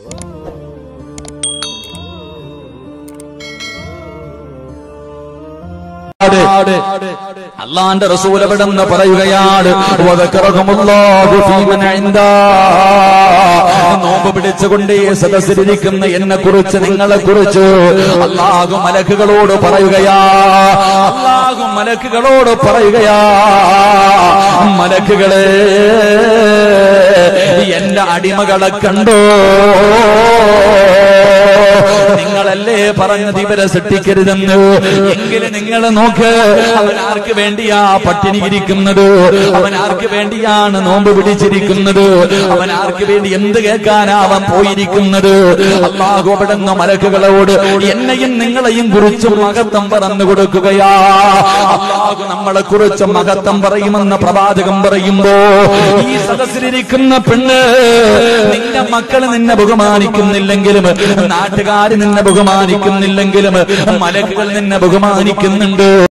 അല്ലാഹുവിന്റെ റസൂൽ അവിടെന്ന് പറയുകയാണ് നോമ്പ് പിടിച്ചുകൊണ്ട് ഈ സദസ്സിലിരിക്കുന്ന എന്നെ കുറിച്ച് നിങ്ങളെ കുറിച്ച് അല്ലാഹു മലക്കുകളോട് പറയുകയാ മലക്കുകളെ എന്റെ അടിമകളെ കണ്ടോ നിങ്ങളല്ലേ പറഞ്ഞത് ഇവരെ സൃഷ്ടിക്കരുതെന്ന് എങ്കിലും നിങ്ങൾ നോക്ക് അവൻ ആർക്ക് വേണ്ടിയാ പട്ടിണി ഇരിക്കുന്നത് അവൻ ആർക്ക് വേണ്ടിയാണ് നോമ്പ് പിടിച്ചിരിക്കുന്നത് അവൻ ആർക്ക് വേണ്ടി എന്ത് കേൾക്കാനാ അവൻ പോയിരിക്കുന്നത് അല്ലാഹു അവിടുന്ന് മലക്കുകളോട് എന്നെയും നിങ്ങളെയും കുറിച്ച് മഹത്വം പറഞ്ഞു കൊടുക്കുകയാ അല്ലാഹു നമ്മളെ കുറിച്ച് മഹത്വം പറയുമെന്ന് പ്രവാചകൻ പറയുമ്പോ ഈ സദസ്സിലിരിക്കുന്ന പെണ്ണ് നിന്റെ മക്കള് നിന്നെ ബഹുമാനിക്കുന്നില്ലെങ്കിലും നാട്ടുകാർ നിന്നെ ബഹുമാനിക്കുന്നില്ലെങ്കിലും മലക്കുകൾ നിന്നെ ബഹുമാനിക്കുന്നുണ്ട്